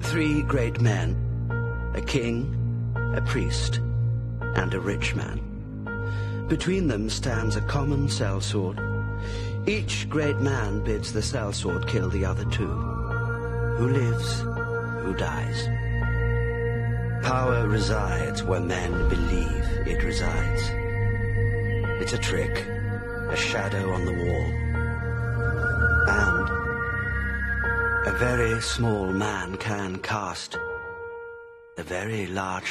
Three great men, a king, a priest, and a rich man. Between them stands a common sellsword. Each great man bids the sellsword kill the other two. Who lives, who dies. Power resides where men believe it resides. It's a trick, a shadow on the wall. And a very small man can cast a very large